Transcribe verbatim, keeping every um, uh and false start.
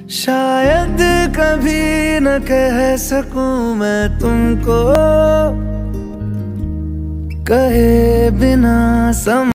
शायद कभी न कह सकूं मैं तुमको, कहे बिना सम